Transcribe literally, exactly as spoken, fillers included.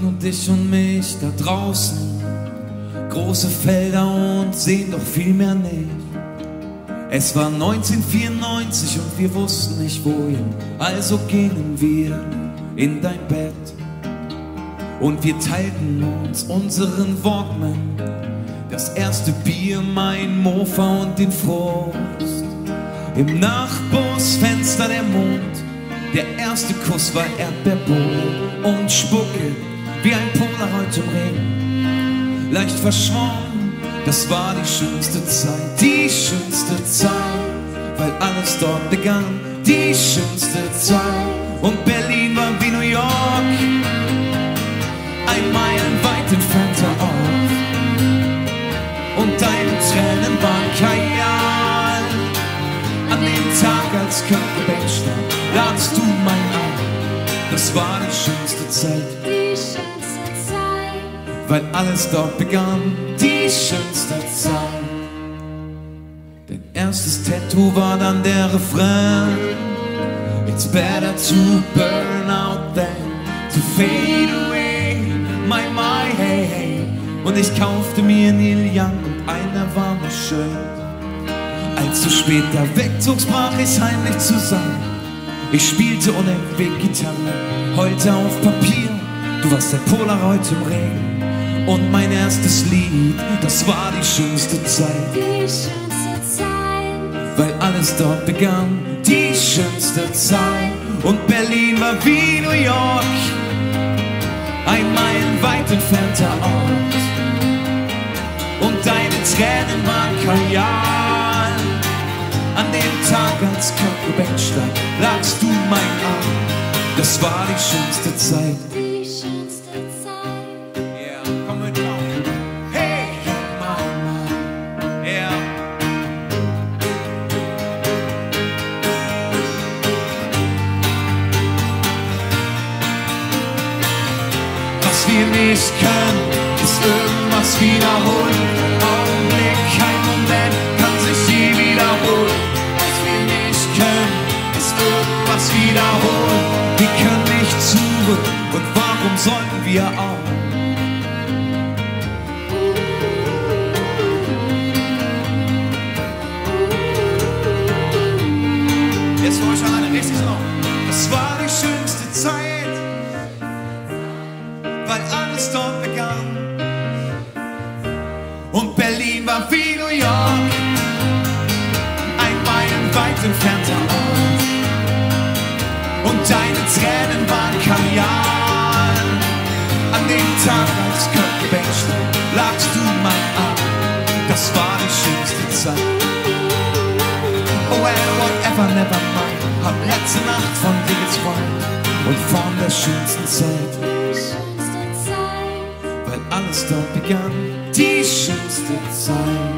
und dich und mich da draußen. Große Felder und sehen doch viel mehr nicht. Es war neunzehnhundertvierundneunzig und wir wussten nicht wohin. Also gingen wir in dein Bett und wir teilten uns unseren Walkman. Das erste Bier, mein Mofa und den Frust. Im Nachbusfenster der Mond. Der erste Kuss war Erdbeerbohnen und Spucke wie ein Polaroid im Regen. Leicht verschwommen, das war die schönste Zeit, die schönste Zeit, weil alles dort begann, die schönste Zeit. Und Berlin war wie New York, ein meilenweit entfernter Ort. Und deine Tränen waren Kajal. An dem Tag, als Kurt Cobain starb, lagst du mein Arm. Das war die schönste Zeit, Die schönste Zeit, weil alles dort begann, die schönste Zeit. Dein erstes Tattoo war dann der Refrain: It's better to burn out than to fade away, my, my, hey, hey. Und ich kaufte mir Neil Young und einer war noch schön. Als du später wegzogst, brach ich's heimlich zusammen. Ich spielte unentwegt Gitarre, heute auf Papier. Du warst der Polaroid im Regen. Und mein erstes Lied, das war die schönste Zeit, die schönste Zeit, weil alles dort begann, die schönste Zeit. Und Berlin war wie New York, ein meilenweit entfernter Ort. Und deine Tränen waren Kajal. An dem Tag, als Kurt Cobain starb, lagst du mein Arm. Das war die schönste Zeit. die schönste Zeit. Yeah, komm mit drauf. Hey, Mama. Yeah. Was wir nicht können, ist irgendwas wiederholen. Augenblick, kein Moment, kann sich je wiederholen. Was wir nicht können, ist irgendwas wiederholen. Wir können nicht zurück, und warum sollten wir auch? Jetzt für euch alle richtig laut. Das war die schönste Zeit, weil alles dort begann. Und Berlin war wie New York, ein meilenweit entfernter Ort. Und deine Tränen waren Kajal. An dem Tag, als Kurt Cobain starb, lagst du mein Arm. Das war die schönste Zeit. Oh well, whatever, never mind. Hab letzte Nacht von dir geträumt und von der schönsten Zeit, Die schönste Zeit, weil alles dort begann, die schönste Zeit.